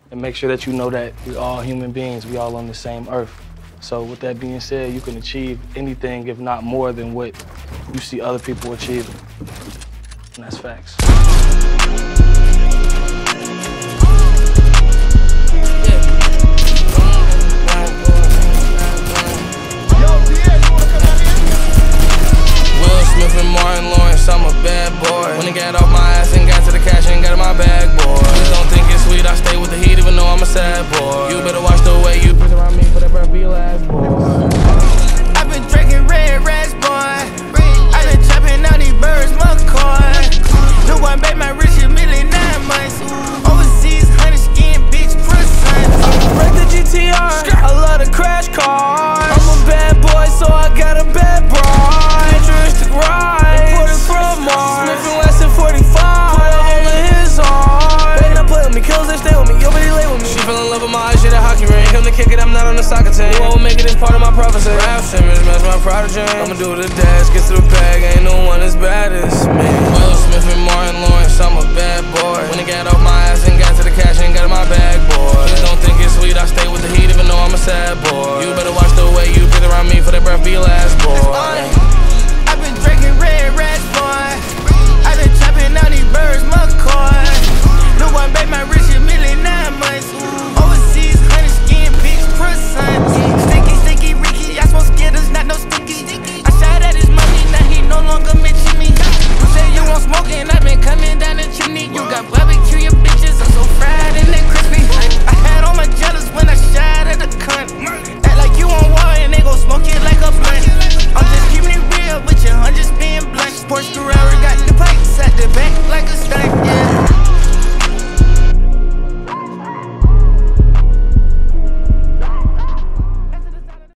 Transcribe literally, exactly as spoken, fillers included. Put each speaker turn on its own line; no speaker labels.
and make sure that you know that we're all human beings, we all on the same earth. So with that being said, you can achieve anything, if not more than what you see other people achieving. And that's facts.
I'm a bad boy. When I got off my ass and got to the cash and got in my bag, boy. Just don't think it's sweet, I stay with the heat even though I'm a sad boy. You better watch the way you push around me for that breath be your last, boy.
I've been drinking red rats, boy. I've been trapping out these birds, McCoy. The one bet my rich a million nine months. Overseas, honey skin, bitch, croissant.
Break the G T R, I love the crash cars. I'm a bad boy, so I got a bad bride. Futuristic ride. Kick it, I'm not on the soccer team. You won't make it, it's part of my prophecy. Rap Simmons, that's my prodigy. I'ma do the dash, get to the bag, ain't no one as bad as me. Will Smith and Martin Lawrence, I'm a bad boy. When I got off my ass and got to the